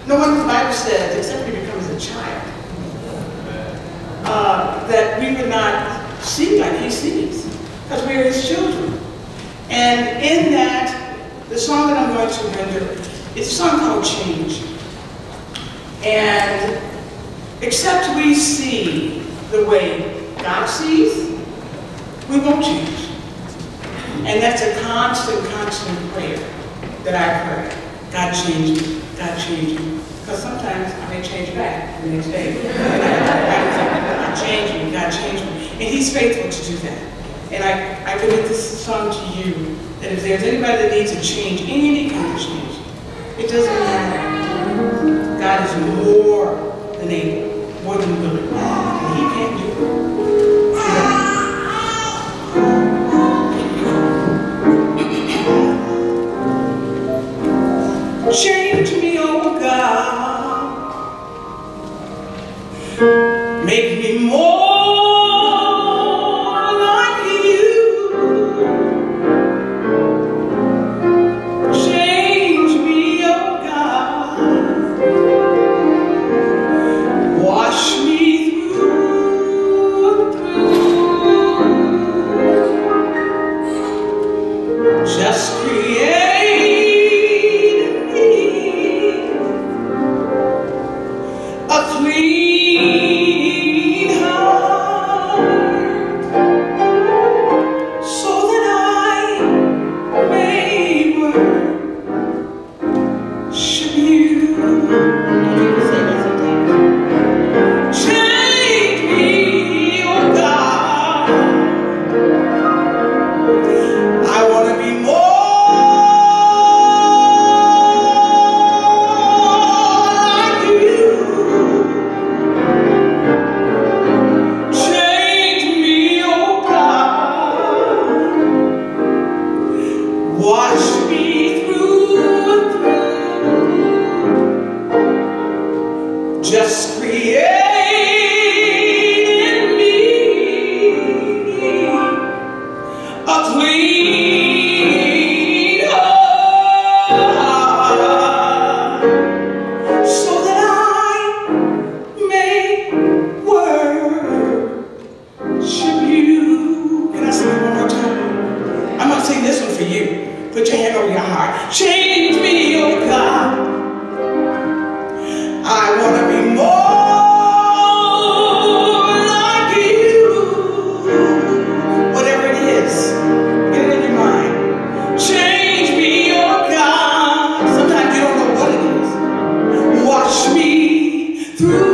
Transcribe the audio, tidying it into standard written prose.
No wonder the Bible says, except we become as a child, that we would not see like he sees, because we are his children. And in that, the song that I'm going to render, it's a song called Change. And except we see the way God sees, we won't change. And that's a constant prayer that I pray. God change me, God change me. Because sometimes I may change back the next day. God change me, God change me. And he's faithful to do that. And I commit this song to you, that if there's anybody that needs a change, any kind of change, it doesn't matter. God is more than able, more than willing. And he can't do it. Change me, oh God. Make me more. Through